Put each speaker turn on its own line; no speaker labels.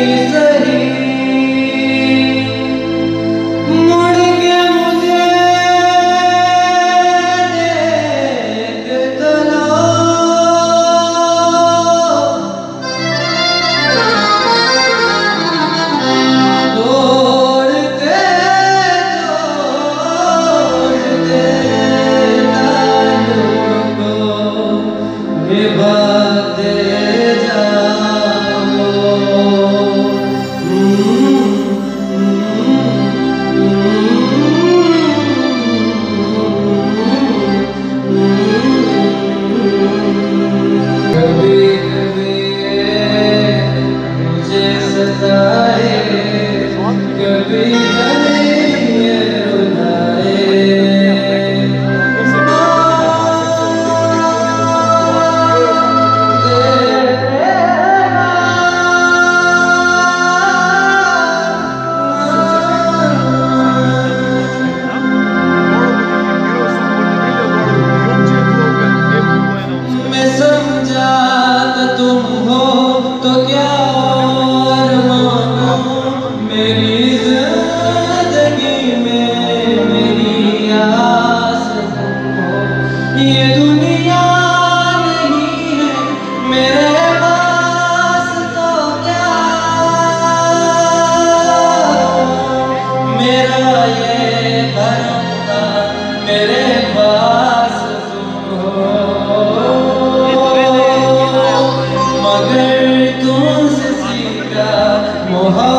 ये दुनिया नहीं है मेरे पास तो क्या, मेरा ये भरम था मेरे पास तुम हो, मगर तुमसे सीखा मोहब्बत।